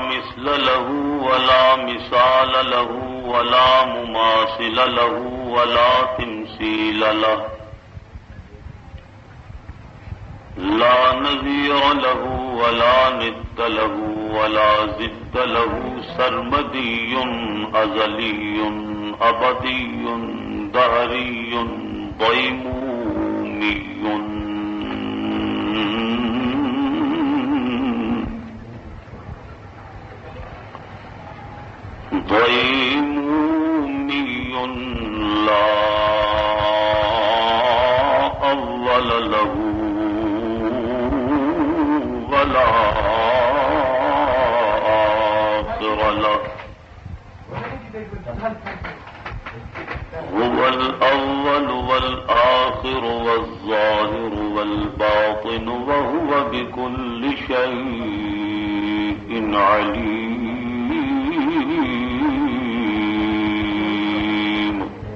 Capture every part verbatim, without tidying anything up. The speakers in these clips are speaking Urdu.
مثل له ولا مثال له ولا مماثل له ولا تمثيل له لا نظير له ولا ند له ولا ضد له سرمدي أزلي أبدي دهري ضيمومي ضيمومي لا أول له ولا آخر له هو الأول والآخر والظاهر والباطن وهو بكل شيء عليم.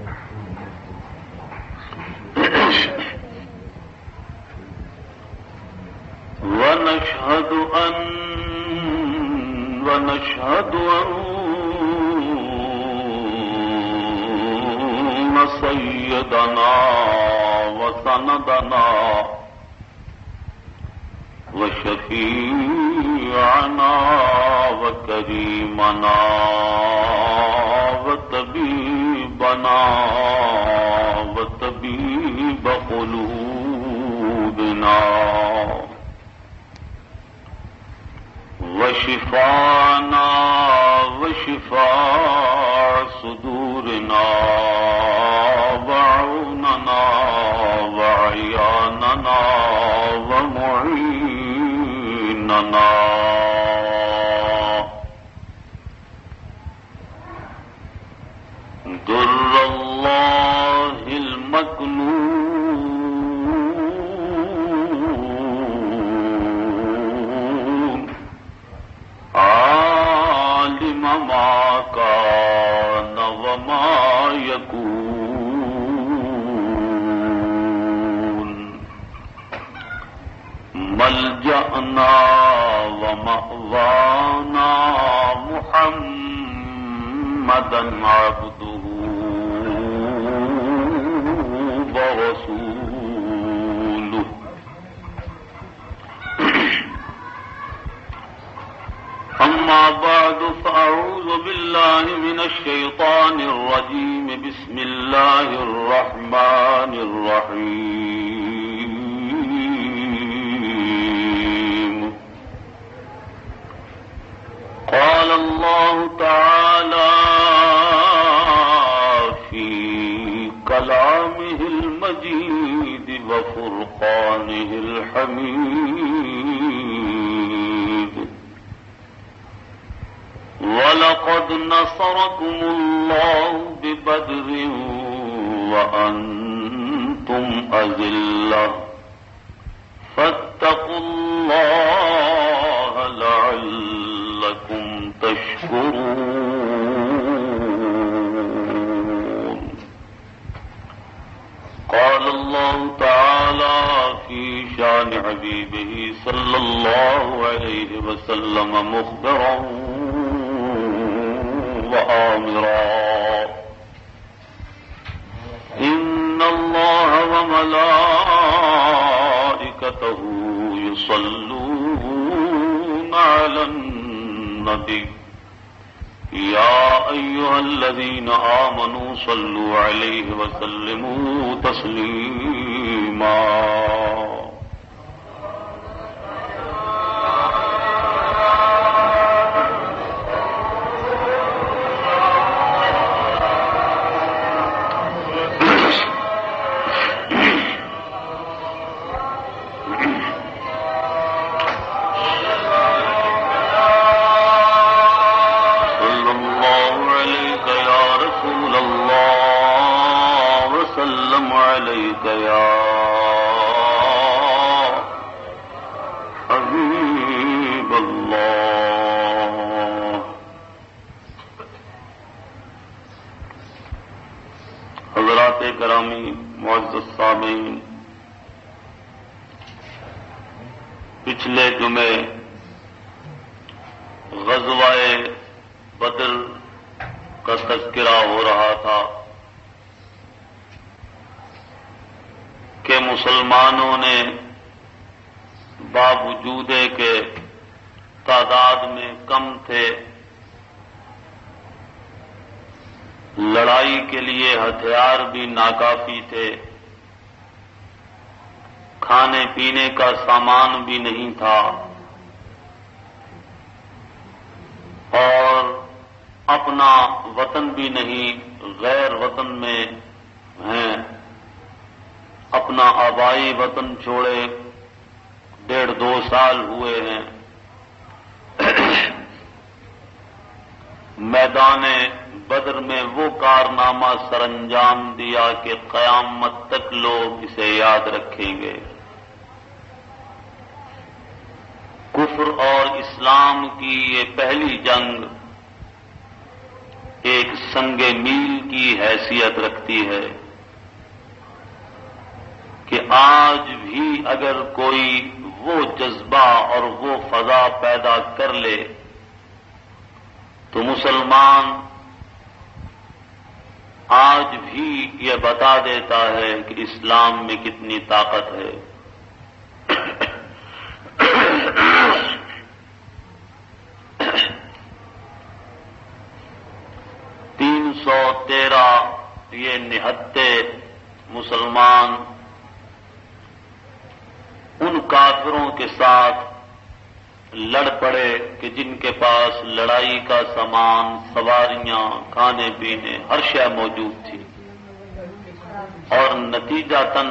ونشهد أن ونشهد أن سيدنا وسندنا وشفيعنا وكريمنا وطبيبنا وطبيب قلوبنا وشفانا وشفاء صدورنا وعوننا وعياننا ومعيننا در الله المكنون عالم ما كان وما يكون ملجأنا ومأوانا محمدا عبده ورسوله. أما بعد فأعوذ بالله من الشيطان الرجيم. بسم الله الرحمن الرحيم. قال الله تعالى في كلامه المجيد وفرقانه الحميد: وَلَقَدْ نَصَرَكُمُ اللَّهُ بِبَدْرٍ وَأَنْتُمْ أَذِلَّةٌ فَاتَّقُوا اللَّهَ لَعَلَّكُمْ تَشْكُرُونَ. قال الله تعالى في شان حبيبه صلى الله عليه وسلم مخبرا وآمرا: إن الله وملائكته يصلون على النبي يا أيها الذين آمنوا صلوا عليه وسلموا تسليما. غزوہ بدر کا تذکرہ ہو رہا تھا کہ مسلمانوں نے باوجود کہ تعداد میں کم تھے، لڑائی کے لیے ہتھیار بھی ناکافی تھے، کھانے پینے کا سامان بھی نہیں تھا، اور اپنا وطن بھی نہیں، غیر وطن میں ہیں، اپنا آبائی وطن چھوڑے ڈیڑھ دو سال ہوئے ہیں، میدان بدر میں وہ کارنامہ سر انجام دیا کہ قیامت تک لوگ اسے یاد رکھیں گے۔ کفر اور اسلام کی یہ پہلی جنگ ایک سنگ میل کی حیثیت رکھتی ہے کہ آج بھی اگر کوئی وہ جذبہ اور وہ فضا پیدا کر لے تو مسلمان آج بھی یہ بتا دیتا ہے کہ اسلام میں کتنی طاقت ہے۔ تین سو تیرہ یہ نہتے مسلمان ان کافروں کے ساتھ لڑ پڑے کہ جن کے پاس لڑائی کا سامان، سواریاں، کھانے پینے ہر شے موجود تھی، اور نتیجتاً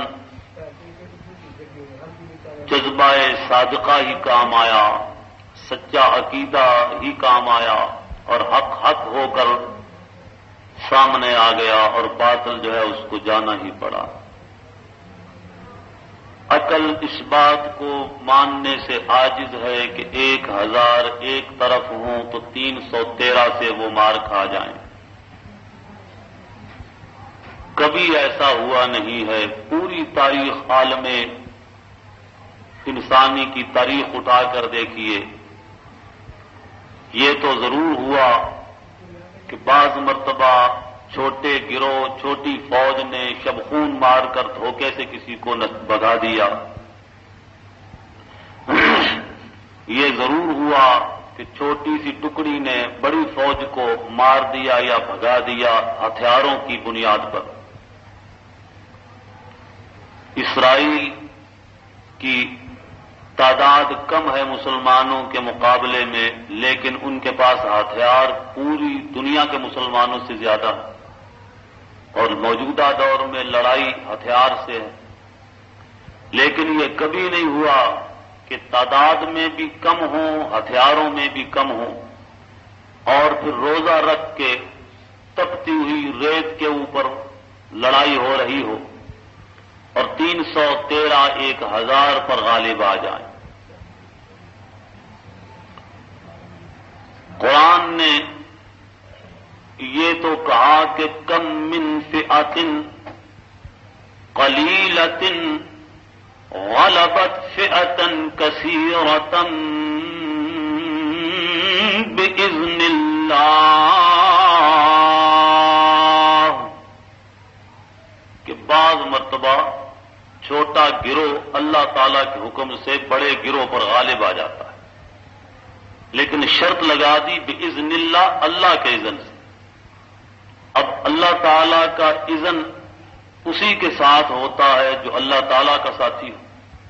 جذبہ صادقہ ہی کام آیا، سچا عقیدہ ہی کام آیا، اور حق حق ہو کر سامنے آ گیا، اور باطل جو ہے اس کو جانا ہی پڑا۔ عقل اس بات کو ماننے سے عاجز ہے کہ ایک ہزار ایک طرف ہوں تو تین سو تیرہ سے وہ مار کھا جائیں۔ کبھی ایسا ہوا نہیں ہے، پوری تاریخ عالم انسانی کی تاریخ اٹھا کر دیکھیے، یہ تو ضرور ہوا کہ بعض مرتبہ چھوٹے گروہ، چھوٹی فوج نے شب خون مار کر دھوکے سے کسی کو بھگا دیا، یہ ضرور ہوا کہ چھوٹی سی ٹکڑی نے بڑی فوج کو مار دیا یا بھگا دیا ہتھیاروں کی بنیاد پر۔ اسرائیل کی تعداد کم ہے مسلمانوں کے مقابلے میں، لیکن ان کے پاس ہتھیار پوری دنیا کے مسلمانوں سے زیادہ ہے، اور موجودہ دور میں لڑائی ہتھیار سے ہے، لیکن یہ کبھی نہیں ہوا کہ تعداد میں بھی کم ہوں، ہتھیاروں میں بھی کم ہوں، اور پھر روزہ رکھ کے تپتی ہوئی ریت کے اوپر لڑائی ہو رہی ہو اور تین سو تیرہ ایک ہزار پر غالب آ جائیں۔ قرآن نے یہ تو کہا کہ کم من فئۃ قلیلۃ غلبت فئۃ کثیرۃ بإذن اللہ، کہ بعض مرتبہ چھوٹا گروہ اللہ تعالی کے حکم سے بڑے گروہ پر غالب آ جاتا ہے، لیکن شرط لگا دی بإذن اللہ، اللہ کے اذن سے۔ اب اللہ تعالی کا اذن اسی کے ساتھ ہوتا ہے جو اللہ تعالی کا ساتھی ہو۔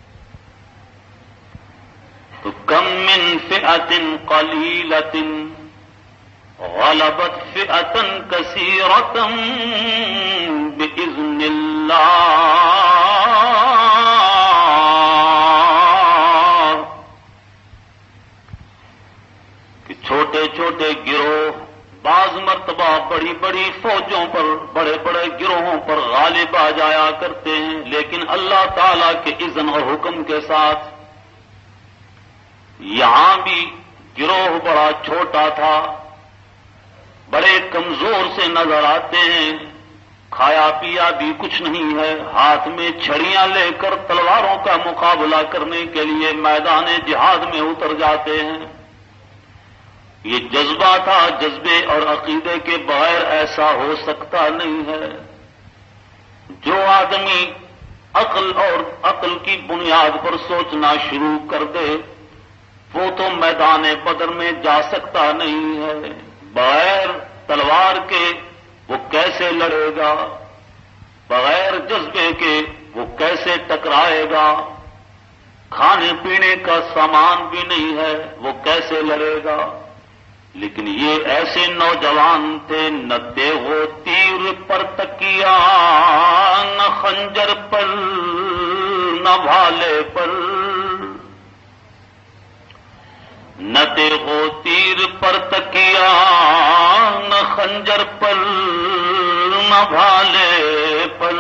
تو کم من فئۃ قلیلۃ غلبت فئۃ کثیرۃ بإذن اللہ، کہ چھوٹے چھوٹے گروہ بعض مرتبہ بڑی بڑی فوجوں پر، بڑے بڑے گروہوں پر غالب آ جایا کرتے ہیں، لیکن اللہ تعالی کے اذن اور حکم کے ساتھ۔ یہاں بھی گروہ بڑا چھوٹا تھا، بڑے کمزور سے نظر آتے ہیں، کھایا پیا بھی کچھ نہیں ہے، ہاتھ میں چھڑیاں لے کر تلواروں کا مقابلہ کرنے کے لیے میدان جہاد میں اتر جاتے ہیں، یہ جذبہ تھا، جذبے اور عقیدے کے بغیر ایسا ہو سکتا نہیں ہے۔ جو آدمی عقل اور عقل کی بنیاد پر سوچنا شروع کر دے وہ تو میدان بدر میں جا سکتا نہیں ہے۔ بغیر تلوار کے وہ کیسے لڑے گا؟ بغیر جذبے کے وہ کیسے ٹکرائے گا؟ کھانے پینے کا سامان بھی نہیں ہے، وہ کیسے لڑے گا؟ لیکن یہ ایسے نوجوان تھے، نہ دیو تیر پر تکیا، نہ خنجر پر، نہ بھالے پر، نہ دیو تیر پر تکیا، نہ خنجر پر، نہ بھالے پر،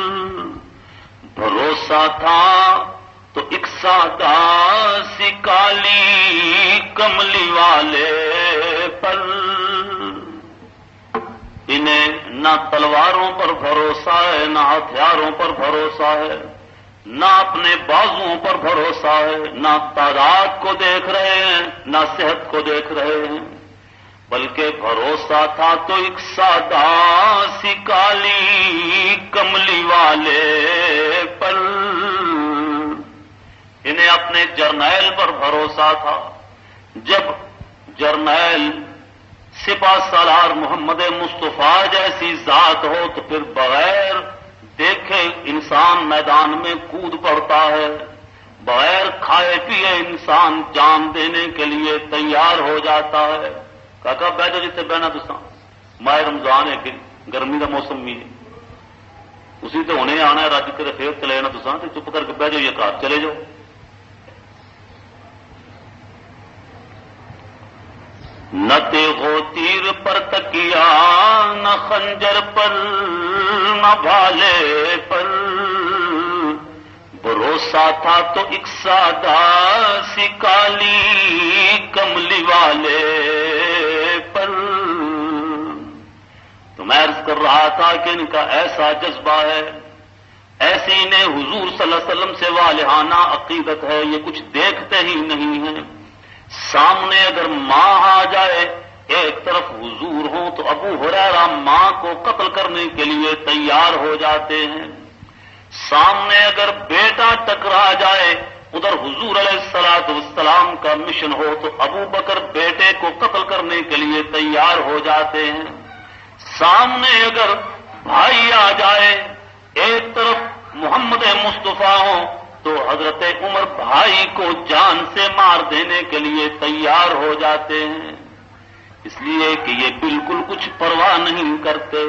بھروسہ تھا تو ایک سادہ سی کالی کملی والے پر۔ انہیں نہ تلواروں پر بھروسہ ہے، نہ ہتھیاروں پر بھروسہ ہے، نہ اپنے بازوؤں پر بھروسہ ہے، نہ تعداد کو دیکھ رہے ہیں، نہ صحت کو دیکھ رہے ہیں، بلکہ بھروسہ تھا تو ایک سادہ سی کالی کملی والے پر۔ انہیں اپنے جرنیل پر بھروسہ تھا۔ جب جرنیل سپہ سالار محمد مصطفیٰ جیسی ذات ہو تو پھر بغیر دیکھے انسان میدان میں کود پڑتا ہے، بغیر کھائے پیے انسان جان دینے کے لیے تیار ہو جاتا ہے۔ کاکا بیٹھو جتنے بہنا تساں ماہ رمضان ہے کہ گرمی کا موسم بھی ہے، اسی تو ہونے آنا ہے، رج کے پھر چلے جانا تساں تو چپ کر کے بہ جاؤ یا گھر چلے جاؤ۔ نہ تیغو تیر پر تکیا، نہ خنجر پر، نہ بھالے پر، بھروسہ تھا تو ایک سادہ سی کالی کملی والے پر۔ تو میں عرض کر رہا تھا کہ ان کا ایسا جذبہ ہے، ایسی انہیں حضور صلی اللہ علیہ وسلم سے والہانہ عقیدت ہے، یہ کچھ دیکھتے ہی نہیں ہیں۔ سامنے اگر ماں آ جائے، ایک طرف حضور ہوں تو ابو ہریرہ ماں کو قتل کرنے کے لیے تیار ہو جاتے ہیں۔ سامنے اگر بیٹا ٹکرا جائے، ادھر حضور علیہ الصلوۃ والسلام کا مشن ہو تو ابو بکر بیٹے کو قتل کرنے کے لیے تیار ہو جاتے ہیں۔ سامنے اگر بھائی آ جائے، ایک طرف محمد مصطفیٰ ہوں تو حضرت عمر بھائی کو جان سے مار دینے کے لیے تیار ہو جاتے ہیں، اس لیے کہ یہ بالکل کچھ پرواہ نہیں کرتے۔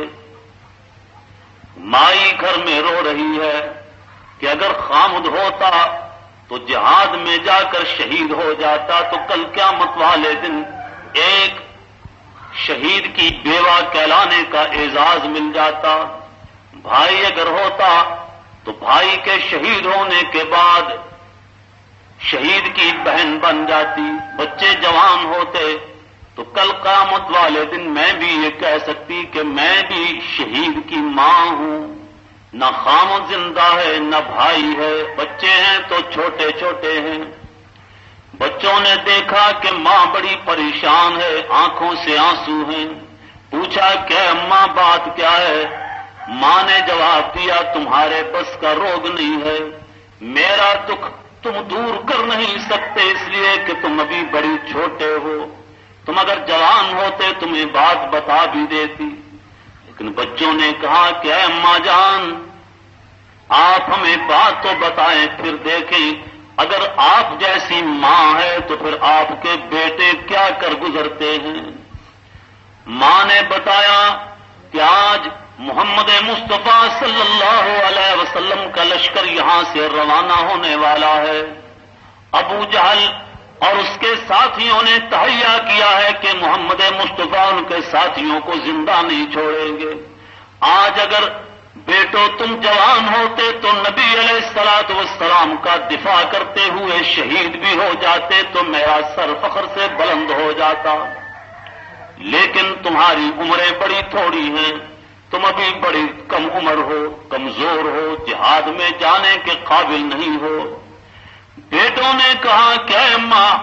مائی گھر میں رو رہی ہے کہ اگر خامد ہوتا تو جہاد میں جا کر شہید ہو جاتا تو کل قیامت والے دن ایک شہید کی بیوہ کہلانے کا اعزاز مل جاتا۔ بھائی اگر ہوتا تو بھائی کے شہید ہونے کے بعد شہید کی بہن بن جاتی، بچے جوان ہوتے تو کل قیامت والے دن میں بھی یہ کہہ سکتی کہ میں بھی شہید کی ماں ہوں۔ نہ خامد زندہ ہے، نہ بھائی ہے، بچے ہیں تو چھوٹے چھوٹے ہیں۔ بچوں نے دیکھا کہ ماں بڑی پریشان ہے، آنکھوں سے آنسو ہیں، پوچھا کہ اماں بات کیا ہے؟ ماں نے جواب دیا تمہارے بس کا روگ نہیں ہے، میرا دکھ تم دور کر نہیں سکتے اس لیے کہ تم ابھی بڑی چھوٹے ہو، تم اگر جوان ہوتے تمہیں بات بتا بھی دیتی۔ لیکن بچوں نے کہا کہ اے اماں جان آپ ہمیں بات تو بتائیں، پھر دیکھیں اگر آپ جیسی ماں ہے تو پھر آپ کے بیٹے کیا کر گزرتے ہیں۔ ماں نے بتایا کہ آج محمد مصطفیٰ صلی اللہ علیہ وسلم کا لشکر یہاں سے روانہ ہونے والا ہے۔ ابو جہل اور اس کے ساتھیوں نے تہیا کیا ہے کہ محمد مصطفیٰ ان کے ساتھیوں کو زندہ نہیں چھوڑیں گے۔ آج اگر بیٹو تم جوان ہوتے تو نبی علیہ الصلوۃ والسلام کا دفاع کرتے ہوئے شہید بھی ہو جاتے تو میرا سر فخر سے بلند ہو جاتا، لیکن تمہاری عمریں بڑی تھوڑی ہیں، تم ابھی بڑی کم عمر ہو، کمزور ہو، جہاد میں جانے کے قابل نہیں ہو۔ بیٹوں نے کہا کہ اے ماں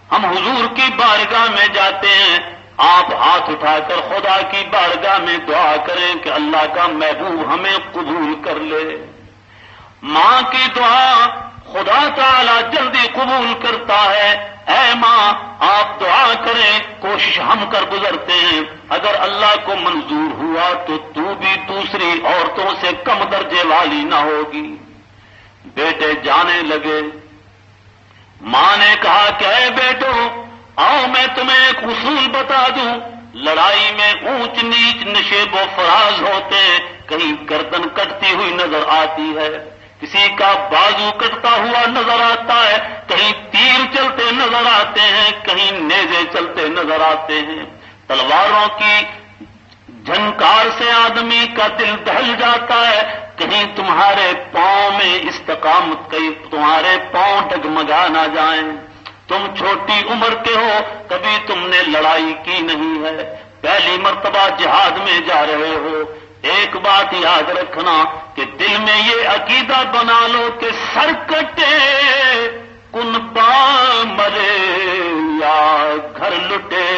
ہم حضور کی بارگاہ میں جاتے ہیں، آپ ہاتھ اٹھا کر خدا کی بارگاہ میں دعا کریں کہ اللہ کا محبوب ہمیں قبول کر لے۔ ماں کی دعا خدا تعالی جلدی قبول کرتا ہے۔ اے ماں آپ دعا کریں، کوشش ہم کر گزرتے ہیں، اگر اللہ کو منظور ہوا تو تو بھی دوسری عورتوں سے کم درجے والی نہ ہوگی۔ بیٹے جانے لگے، ماں نے کہا کہ اے بیٹو آؤ میں تمہیں ایک اصول بتا دوں، لڑائی میں اونچ نیچ نشیب و فراز ہوتے ہیں، کہیں گردن کٹتی ہوئی نظر آتی ہے، کسی کا بازو کٹتا ہوا نظر آتا ہے، کہیں تیر چلتے نظر آتے ہیں، کہیں نیزے چلتے نظر آتے ہیں، تلواروں کی جھنکار سے آدمی کا دل دہل جاتا ہے، کہیں تمہارے پاؤں میں استقامت، کہیں تمہارے پاؤں ڈگمگا نہ جائیں۔ تم چھوٹی عمر کے ہو، کبھی تم نے لڑائی کی نہیں ہے، پہلی مرتبہ جہاد میں جا رہے ہو، ایک بات یاد رکھنا کہ دل میں یہ عقیدہ بنا لو کہ سر کٹے کن پا مرے یا گھر لٹے،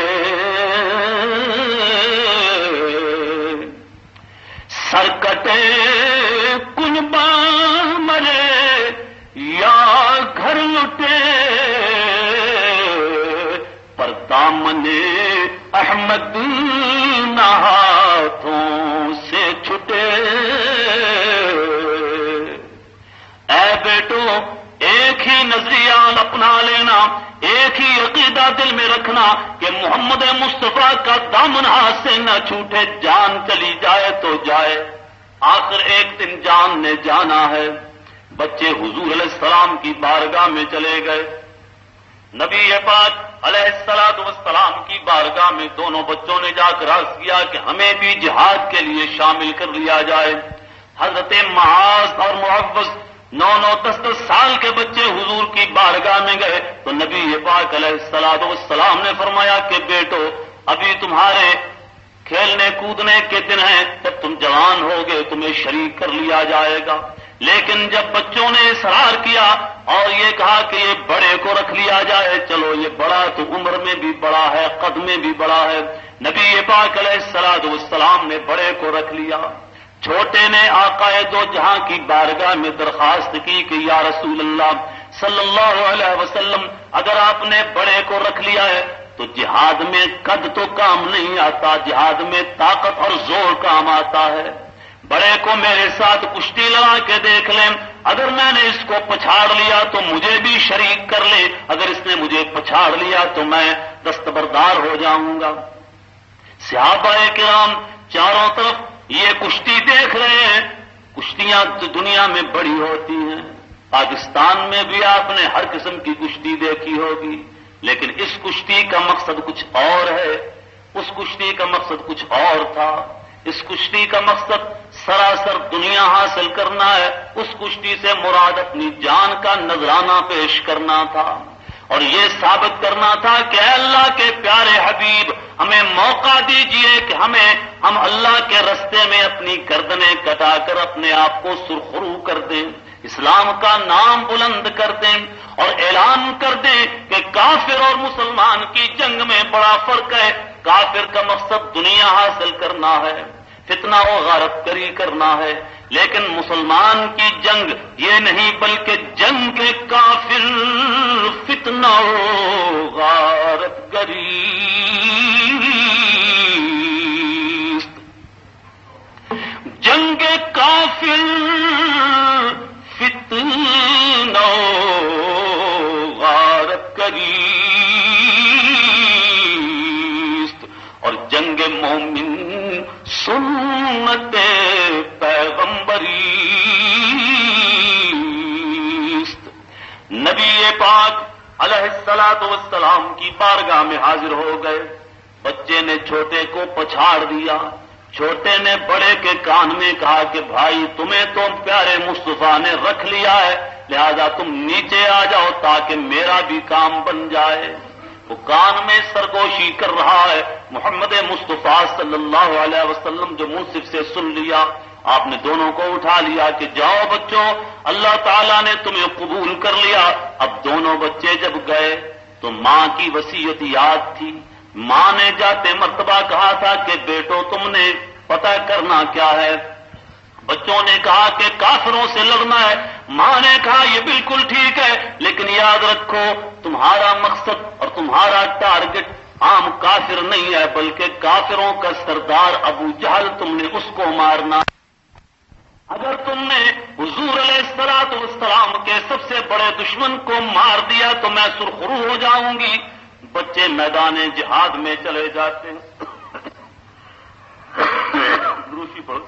سر کٹے کن پا مرے یا گھر لٹے، پر دامن احمد نہ ہاتھوں سے چھٹے۔ اے بیٹو ایک ہی نظریہ اپنا لینا، ایک ہی عقیدہ دل میں رکھنا کہ محمد مصطفیٰ کا دامن ہاتھ سے نہ چھوٹے، جان چلی جائے تو جائے، آخر ایک دن جان نے جانا ہے۔ بچے حضور علیہ السلام کی بارگاہ میں چلے گئے، نبی پاک علیہ الصلوۃ والسلام کی بارگاہ میں دونوں بچوں نے جا کر عرض کیا کہ ہمیں بھی جہاد کے لیے شامل کر لیا جائے۔ حضرت معاذ اور معوذ نو نو دس دس سال کے بچے حضور کی بارگاہ میں گئے تو نبی پاک علیہ الصلوۃ والسلام نے فرمایا کہ بیٹو ابھی تمہارے کھیلنے کودنے کے دن ہیں، جب تم جوان ہوگے تمہیں شریک کر لیا جائے گا۔ لیکن جب بچوں نے اصرار کیا اور یہ کہا کہ یہ بڑے کو رکھ لیا جائے، چلو یہ بڑا تو عمر میں بھی بڑا ہے، قد میں بھی بڑا ہے، نبی پاک علیہ الصلوۃ والسلام نے بڑے کو رکھ لیا۔ چھوٹے نے آقا دو جہاں کی بارگاہ میں درخواست کی کہ یا رسول اللہ صلی اللہ علیہ وسلم اگر آپ نے بڑے کو رکھ لیا ہے تو جہاد میں قد تو کام نہیں آتا، جہاد میں طاقت اور زور کام آتا ہے، بڑے کو میرے ساتھ کشتی لڑا کے دیکھ لیں، اگر میں نے اس کو پچھاڑ لیا تو مجھے بھی شریک کر لے، اگر اس نے مجھے پچھاڑ لیا تو میں دستبردار ہو جاؤں گا۔ صحابہ کرام چاروں طرف یہ کشتی دیکھ رہے ہیں، کشتیاں تو دنیا میں بڑی ہوتی ہیں، پاکستان میں بھی آپ نے ہر قسم کی کشتی دیکھی ہوگی، لیکن اس کشتی کا مقصد کچھ اور ہے، اس کشتی کا مقصد کچھ اور تھا، اس کشتی کا مقصد سراسر دنیا حاصل کرنا ہے، اس کشتی سے مراد اپنی جان کا نذرانہ پیش کرنا تھا، اور یہ ثابت کرنا تھا کہ اے اللہ کے پیارے حبیب ہمیں موقع دیجئے کہ ہمیں ہم اللہ کے رستے میں اپنی گردنیں کٹا کر اپنے آپ کو سرخرو کر دیں، اسلام کا نام بلند کر دیں اور اعلان کر دیں کہ کافر اور مسلمان کی جنگ میں بڑا فرق ہے، کافر کا مقصد دنیا حاصل کرنا ہے، فتنہ و غارت گری کرنا ہے، لیکن مسلمان کی جنگ یہ نہیں بلکہ جنگ کے کافر فتنہ و غارت گری، جنگ کافر فتنہ و غارت گری اور جنگ مومن سنت پیغمبری۔ نبی پاک علیہ الصلوۃ والسلام کی بارگاہ میں حاضر ہو گئے، بچے نے چھوٹے کو پچھاڑ دیا، چھوٹے نے بڑے کے کان میں کہا کہ بھائی تمہیں تو پیارے مصطفیٰ نے رکھ لیا ہے، لہذا تم نیچے آ جاؤ تاکہ میرا بھی کام بن جائے۔ وہ کان میں سرگوشی کر رہا ہے، محمد مصطفیٰ صلی اللہ علیہ وسلم جو منصف سے سن لیا، آپ نے دونوں کو اٹھا لیا کہ جاؤ بچوں اللہ تعالیٰ نے تمہیں قبول کر لیا۔ اب دونوں بچے جب گئے تو ماں کی وصیت یاد تھی. ماں نے جاتے مرتبہ کہا تھا کہ بیٹو تم نے پتہ کرنا کیا ہے. بچوں نے کہا کہ کافروں سے لڑنا ہے. ماں نے کہا یہ بالکل ٹھیک ہے، لیکن یاد رکھو تمہارا مقصد اور تمہارا ٹارگٹ عام کافر نہیں ہے، بلکہ کافروں کا سردار ابو جہل تم نے اس کو مارنا. اگر تم نے حضور علیہ الصلوۃ والسلام کے سب سے بڑے دشمن کو مار دیا تو میں سرخرو ہو جاؤں گی. بچے میدان جہاد میں چلے جاتے ہیں. دروشی پڑھو.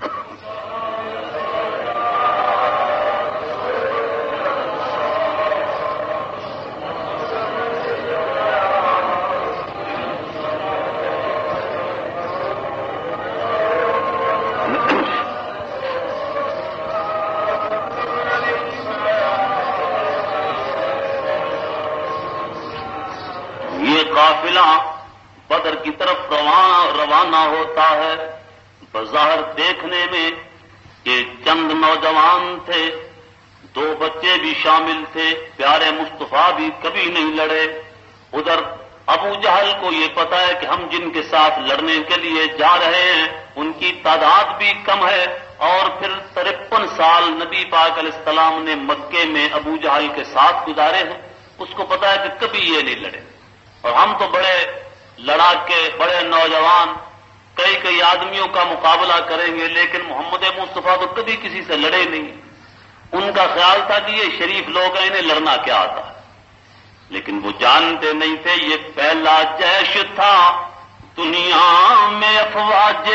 قافلہ بدر کی طرف روانہ ہوتا ہے. بظاہر دیکھنے میں کہ چند نوجوان تھے، دو بچے بھی شامل تھے، پیارے مصطفیٰ بھی کبھی نہیں لڑے. ادھر ابو جہل کو یہ پتا ہے کہ ہم جن کے ساتھ لڑنے کے لیے جا رہے ہیں ان کی تعداد بھی کم ہے، اور پھر ترپن سال نبی پاک علیہ السلام نے مکے میں ابو جہل کے ساتھ گزارے ہیں. اس کو پتا ہے کہ کبھی یہ نہیں لڑے، اور ہم تو بڑے لڑاکے، بڑے نوجوان، کئی کئی آدمیوں کا مقابلہ کریں گے، لیکن محمد مصطفیٰ تو کبھی کسی سے لڑے نہیں. ان کا خیال تھا کہ یہ شریف لوگ ہیں، انہیں لڑنا کیا آتا ہے. لیکن وہ جانتے نہیں تھے یہ پہلا جیش تھا دنیا میں افواج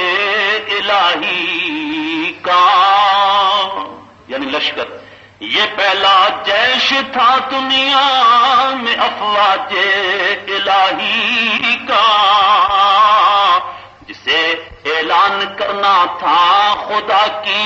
الہی کا، یعنی لشکر. یہ پہلا جیش تھا دنیا میں افواج الہی کا، جسے اعلان کرنا تھا خدا کی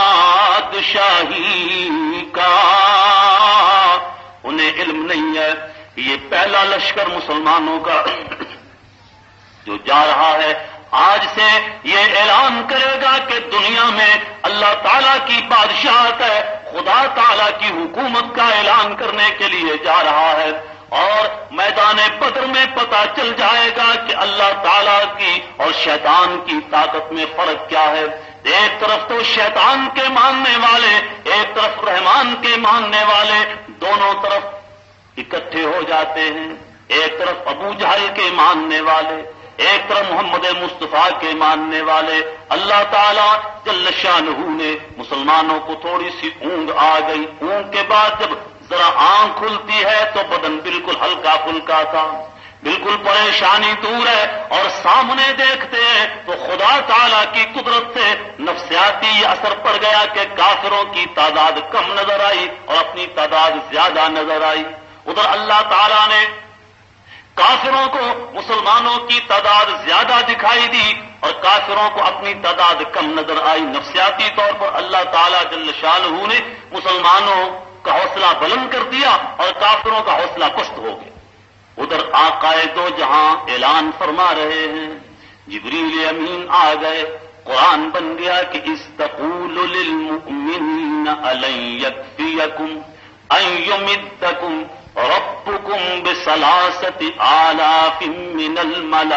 بادشاہی کا. انہیں علم نہیں ہے کہ یہ پہلا لشکر مسلمانوں کا جو جا رہا ہے آج سے یہ اعلان کرے گا کہ دنیا میں اللہ تعالیٰ کی بادشاہت ہے، خدا تعالیٰ کی حکومت کا اعلان کرنے کے لیے جا رہا ہے. اور میدان بدر میں پتہ چل جائے گا کہ اللہ تعالیٰ کی اور شیطان کی طاقت میں فرق کیا ہے. ایک طرف تو شیطان کے ماننے والے، ایک طرف رحمان کے ماننے والے، دونوں طرف اکٹھے ہو جاتے ہیں. ایک طرف ابو جہل کے ماننے والے، ایک طرف محمد مصطفیٰ کے ماننے والے. اللہ تعالیٰ جل شانہ نے مسلمانوں کو تھوڑی سی اونگ آ گئی. اونگ کے بعد جب ذرا آنکھ کھلتی ہے تو بدن بالکل ہلکا پھلکا تھا، بالکل پریشانی دور ہے، اور سامنے دیکھتے ہیں تو خدا تعالیٰ کی قدرت سے نفسیاتی اثر پڑ گیا کہ کافروں کی تعداد کم نظر آئی اور اپنی تعداد زیادہ نظر آئی. ادھر اللہ تعالیٰ نے کافروں کو مسلمانوں کی تعداد زیادہ دکھائی دی اور کافروں کو اپنی تعداد کم نظر آئی. نفسیاتی طور پر اللہ تعالیٰ جل شانہ نے مسلمانوں کا حوصلہ بلند کر دیا اور کافروں کا حوصلہ پست ہو گیا. ادھر آقائے دو جہاں اعلان فرما رہے ہیں، جبریل امین آ گئے، قرآن بن گیا کہ استقول للمؤمنین الن یکفیکم ان یمدکم ربکم بثلاثۃ آلاف من الملائکۃ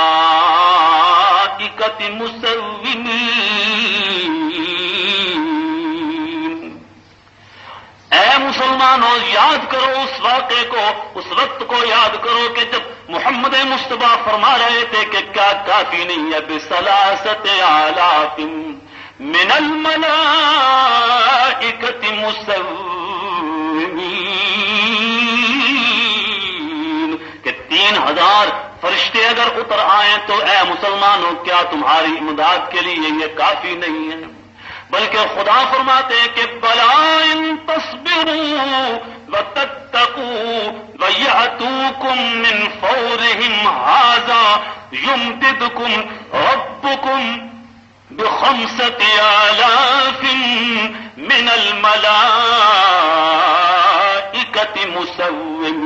مسومین. اے مسلمانوں، یاد کرو اس واقعے کو، اس وقت کو یاد کرو کہ جب محمد مصطفیٰ فرما رہے تھے کہ کیا کافی نہیں ہے بثلاثۃ آلاف من الملائکۃ مسومین، کہ تین ہزار فرشتے اگر اتر آئیں تو اے مسلمانوں کیا تمہاری امداد کے لیے یہ کافی نہیں ہے؟ بلکہ خدا فرماتے ہیں کہ بلا ان تصبروا وتتقوا ويأتوكم من فورهم هذا يمددكم ربكم بخمسة آلاف من الملائكة مسومين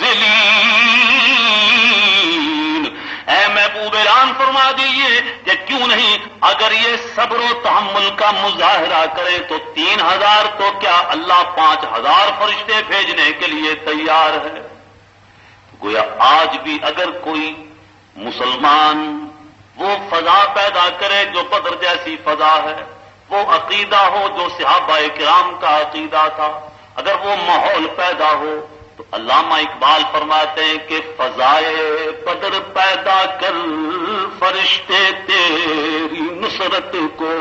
منزلين. اے محبوب اعلان فرما دیجئے کہ کیوں نہیں؟ اگر یہ صبر و تحمل کا مظاہرہ کرے تو تین ہزار تو کیا اللہ پانچ ہزار فرشتے بھیجنے کے لیے تیار ہے۔ گویا آج بھی اگر کوئی مسلمان وہ فضا پیدا کرے جو بدر جیسی فضا ہے، وہ عقیدہ ہو جو صحابہ کرام کا عقیدہ تھا، اگر وہ ماحول پیدا ہو تو علامہ اقبال فرماتے ہیں کہ فضائے بدر پیدا کر فرشتے تیری نصرت کو،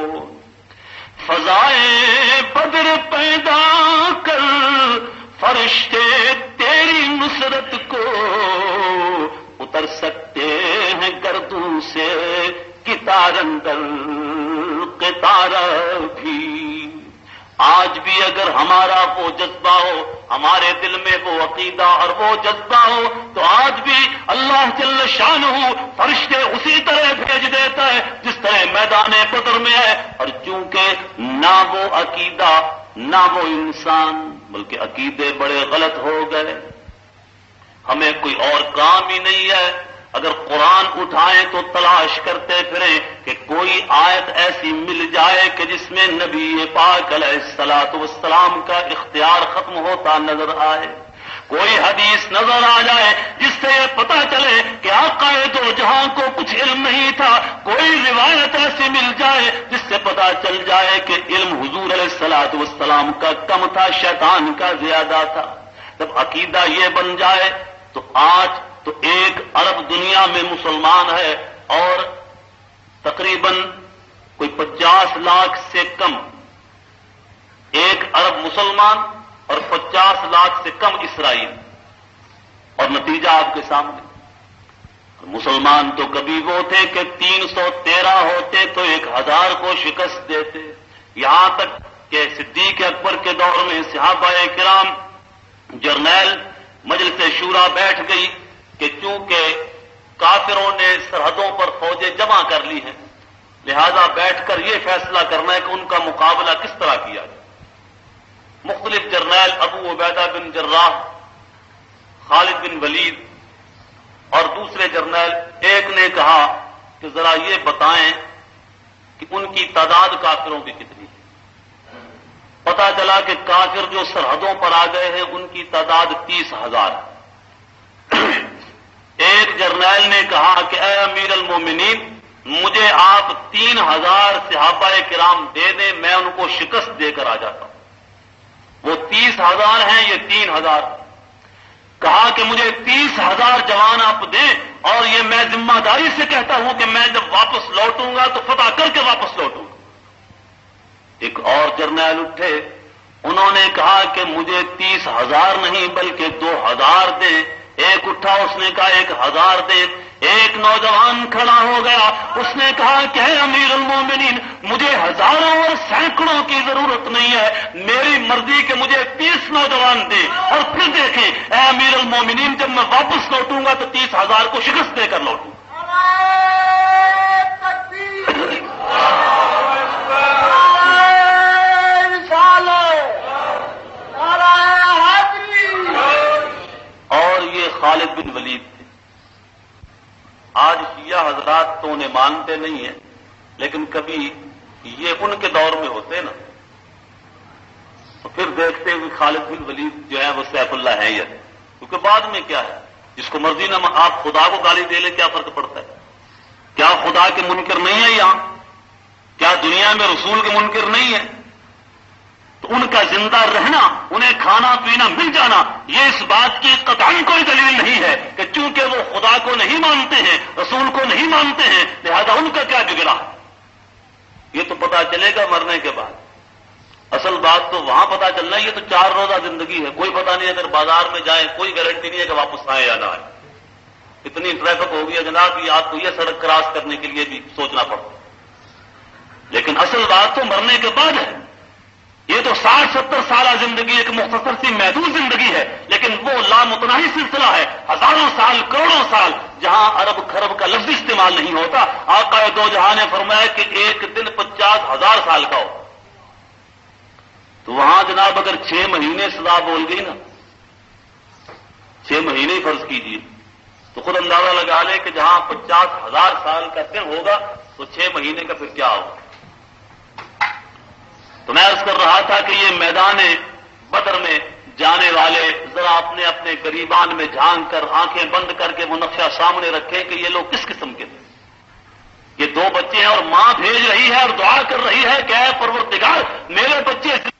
فضائے بدر پیدا کر فرشتے تیری نصرت کو، اتر سکتے ہیں گردوں سے کتار اندر قطار بھی۔ آج بھی اگر ہمارا وہ جذبہ ہو، ہمارے دل میں وہ عقیدہ اور وہ جذبہ ہو، تو آج بھی اللہ جل شانہ فرشتے اسی طرح بھیج دیتا ہے جس طرح میدان بدر میں ہے۔ اور چونکہ نہ وہ عقیدہ نہ وہ انسان، بلکہ عقیدے بڑے غلط ہو گئے، ہمیں کوئی اور کام ہی نہیں ہے۔ اگر قرآن اٹھائیں تو تلاش کرتے پھریں کہ کوئی آیت ایسی مل جائے کہ جس میں نبی پاک علیہ الصلوۃ والسلام کا اختیار ختم ہوتا نظر آئے، کوئی حدیث نظر آ جائے جس سے یہ پتہ چلے کہ آقا دو جہاں کو کچھ علم نہیں تھا، کوئی روایت ایسی مل جائے جس سے پتہ چل جائے کہ علم حضور علیہ الصلوۃ والسلام کا کم تھا، شیطان کا زیادہ تھا۔ جب عقیدہ یہ بن جائے تو آج تو ایک ارب دنیا میں مسلمان ہے اور تقریباً کوئی پچاس لاکھ سے کم، ایک ارب مسلمان اور پچاس لاکھ سے کم اسرائیل، اور نتیجہ آپ کے سامنے۔ مسلمان تو کبھی وہ تھے کہ تین سو تیرہ ہوتے تو ایک ہزار کو شکست دیتے، یہاں تک کہ صدیق اکبر کے دور میں صحابہ کرام جرنیل مجلس شورا بیٹھ گئی کہ چونکہ کافروں نے سرحدوں پر فوجیں جمع کر لی ہیں، لہذا بیٹھ کر یہ فیصلہ کرنا ہے کہ ان کا مقابلہ کس طرح کیا جائے۔ مختلف جرنیل ابو عبیدہ بن جراح، خالد بن ولید اور دوسرے جرنیل، ایک نے کہا کہ ذرا یہ بتائیں کہ ان کی تعداد کافروں کی کتنی ہے۔ پتا چلا کہ کافر جو سرحدوں پر آ گئے ہیں ان کی تعداد تیس ہزار ہے۔ ایک جرنیل نے کہا کہ اے امیر المومنین، مجھے آپ تین ہزار صحابہ کرام دے دیں، میں ان کو شکست دے کر آ جاتا ہوں۔ وہ تیس ہزار ہیں، یہ تین ہزار۔ کہا کہ مجھے تیس ہزار جوان آپ دیں، اور یہ میں ذمہ داری سے کہتا ہوں کہ میں جب واپس لوٹوں گا تو فتح کر کے واپس لوٹوں گا۔ ایک اور جرنیل اٹھے، انہوں نے کہا کہ مجھے تیس ہزار نہیں بلکہ دو ہزار دیں۔ ایک اٹھا، اس نے کہا ایک ہزار دے۔ ایک نوجوان کھڑا ہو گیا، اس نے کہا کہ اے امیر المومنین، مجھے ہزاروں اور سینکڑوں کی ضرورت نہیں ہے، میری مرضی کہ مجھے تیس نوجوان دے، اور پھر دیکھیں اے امیر المومنین جب میں واپس لوٹوں گا تو تیس ہزار کو شکست دے کر لوٹوں۔ اور یہ خالد بن ولید تھے۔ آج شیعہ حضرات تو انہیں مانتے نہیں ہیں، لیکن کبھی یہ ان کے دور میں ہوتے نا تو پھر دیکھتے ہوئے خالد بن ولید جو ہے وہ سیف اللہ ہے، یہ کیونکہ بعد میں کیا ہے، جس کو مرضی نہ آپ خدا کو گالی دے لیں کیا فرق پڑتا ہے؟ کیا خدا کے منکر نہیں ہے یہاں؟ کیا دنیا میں رسول کے منکر نہیں ہے؟ تو ان کا زندہ رہنا، انہیں کھانا پینا مل جانا، یہ اس بات کی قطعاً کوئی دلیل نہیں ہے کہ چونکہ وہ خدا کو نہیں مانتے ہیں، رسول کو نہیں مانتے ہیں، لہذا ان کا کیا بگڑا ہے۔ یہ تو پتا چلے گا مرنے کے بعد۔ اصل بات تو وہاں پتا چلنا، یہ تو چار روزہ زندگی ہے، کوئی پتا نہیں اگر بازار میں جائیں کوئی گارنٹی نہیں ہے کہ واپس آئے یا نہ آئے۔ اتنی ٹریفک ہو گئی ہے جناب کہ آپ کو یہ سڑک کراس کرنے کے لیے بھی سوچنا پڑتا ہے۔ لیکن اصل بات تو مرنے کے بعد ہے۔ یہ تو ساٹھ ستر سالہ زندگی ایک مختصر سی محدود زندگی ہے، لیکن وہ لامتناہی سلسلہ ہے، ہزاروں سال کروڑوں سال جہاں ارب خرب کا لفظ استعمال نہیں ہوتا۔ آقا دو جہاں نے فرمایا کہ ایک دن پچاس ہزار سال کا ہو، تو وہاں جناب اگر چھ مہینے سزا بول گئی نا، چھ مہینے ہی فرض کیجیے، تو خود اندازہ لگا لے کہ جہاں پچاس ہزار سال کا دن ہوگا تو چھ مہینے کا پھر کیا ہوگا؟ تو میں عرض کر رہا تھا کہ یہ میدان بدر میں جانے والے ذرا اپنے اپنے گریبان میں جھانک کر آنکھیں بند کر کے وہ نقشہ سامنے رکھیں کہ یہ لوگ کس قسم کے تھے. یہ دو بچے ہیں اور ماں بھیج رہی ہے اور دعا کر رہی ہے کہ اے پروردگار میرے بچے